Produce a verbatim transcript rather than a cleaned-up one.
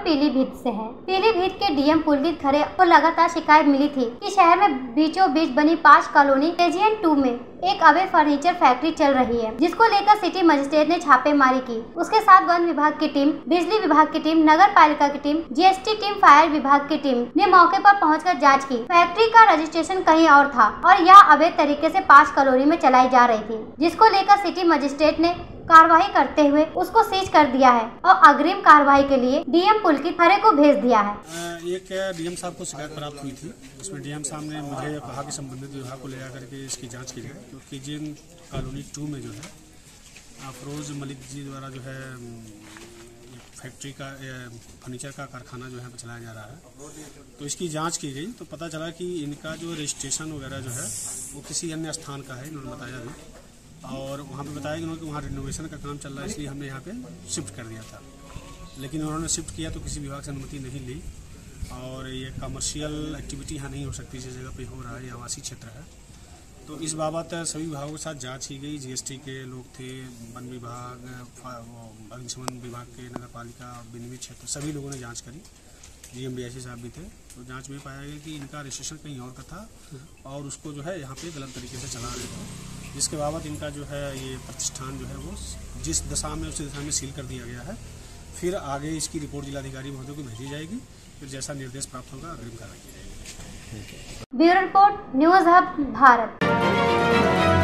पीलीभीत से है। पीलीभीत के डीएम पुलकित खरे को लगातार शिकायत मिली थी कि शहर में बीचों बीच बनी पाँच कॉलोनी रीजन टू में एक अवैध फर्नीचर फैक्ट्री चल रही है, जिसको लेकर सिटी मजिस्ट्रेट ने छापेमारी की। उसके साथ वन विभाग की टीम, बिजली विभाग की टीम, नगर पालिका की टीम, जीएसटी टीम, फायर विभाग की टीम ने मौके पर पहुंचकर जांच की। फैक्ट्री का रजिस्ट्रेशन कहीं और था और यह अवैध तरीके से पाँच कॉलोनी में चलाई जा रही थी, जिसको लेकर सिटी मजिस्ट्रेट ने कार्रवाई करते हुए उसको सीज कर दिया है और अग्रिम कार्रवाई के लिए डीएम पुलकित खरे को भेज दिया है। एक डीएम साहब को शिकायत प्राप्त हुई थी, उसमें डीएम साहब ने मुझे कहा कि संबंधित विभाग को ले जाकर के इसकी जांच की जाए। तो कीजिन कॉलोनी टू में जो है अफरोज मलिक जी द्वारा जो है फैक्ट्री का फर्नीचर का कारखाना जो है चलाया जा रहा है। तो इसकी जांच की गई तो पता चला कि इनका जो रजिस्ट्रेशन वगैरह जो है वो किसी अन्य स्थान का है, इन्होंने बताया भी। और वहाँ पे बताया कि उन्होंने कि वहाँ रिनोवेशन का काम चल रहा है, इसलिए हमने यहाँ पे शिफ्ट कर दिया था। लेकिन उन्होंने शिफ्ट किया तो किसी विभाग से अनुमति नहीं ली और ये कमर्शियल एक्टिविटी यहाँ नहीं हो सकती, जिस जगह पे हो रहा है, ये आवासीय क्षेत्र है। तो इस बाबत सभी विभागों के साथ जांच की गई। जीएसटी के लोग थे, वन विभाग, अग्निशमन विभाग के, नगर पालिका, विनियमित क्षेत्र, सभी लोगों ने जाँच करी। डीएम डीआईसी साहब भी थे। तो जांच में पाया गया कि इनका रजिस्ट्रेशन कहीं और का था और उसको जो है यहाँ पे गलत तरीके से चला रहे थे, जिसके बाबत इनका जो है ये प्रतिष्ठान जो है वो जिस दशा में उसी दशा में सील कर दिया गया है। फिर आगे इसकी रिपोर्ट जिलाधिकारी महोदय को भेजी जाएगी, फिर जैसा निर्देश प्राप्त होगा अग्रिम कार्रवाई की जाएगी। Bureau report, news hub Bharat.